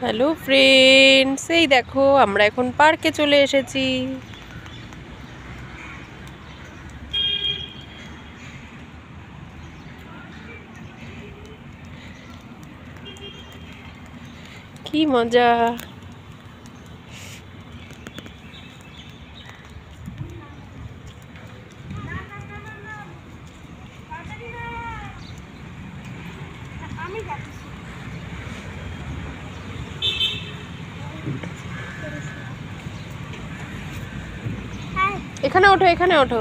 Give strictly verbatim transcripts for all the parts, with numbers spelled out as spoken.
Hello friends, এই দেখো আমরা এখন পার্কে চলে এসেছি। কি মজা! এখানে ওঠো, এখানে ওঠো।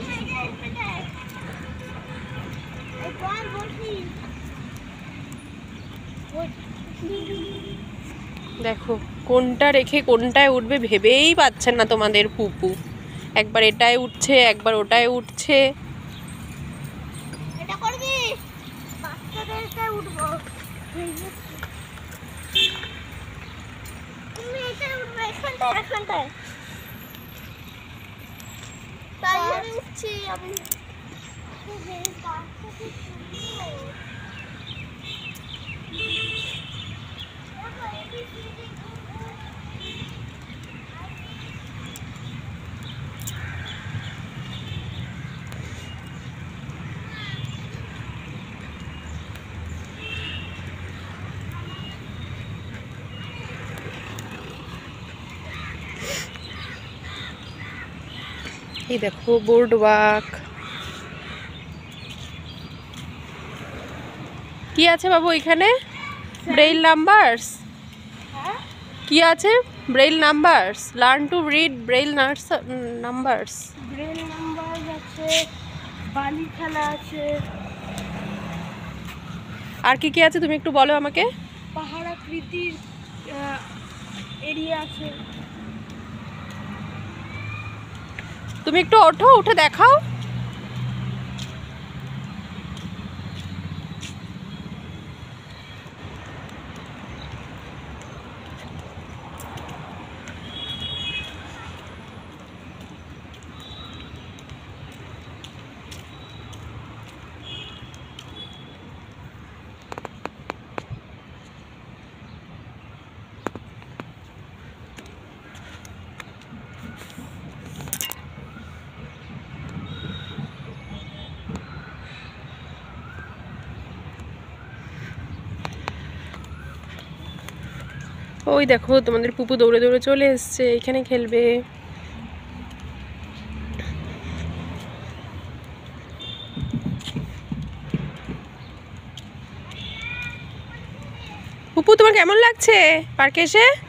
দেখো কোনটা রেখে কোনটায় উঠবে ভেবেই পাচ্ছেন না তোমাদের পুপু। একবার এটায় উঠছে, একবার ওটায় উঠছে। এটা করবি, বাচ্চাদেরটায় উঠবো। তুমি এটায় উঠবে, এখানটায় এখানটায়। তাই আমি উঠছি। আমি এই দেখো বোর্ড ওয়াক। কি আছে বাবু এখানে? Braille numbers. কি আছে? Braille numbers. Learn to read Braille numbers. Braille number আছে, বালি খেলা আছে। আর কি কি আছে তুমি একটু বলো আমাকে। পাহাড় আকৃতির এরিয়া আছে। তুমি একটু ওঠো, উঠে দেখাও। ওই দেখো তোমাদের পুপু দৌড়ে দৌড়ে চলে এসছে, এখানে খেলবে। পুপু তোমার কেমন লাগছে পার্কে এসে?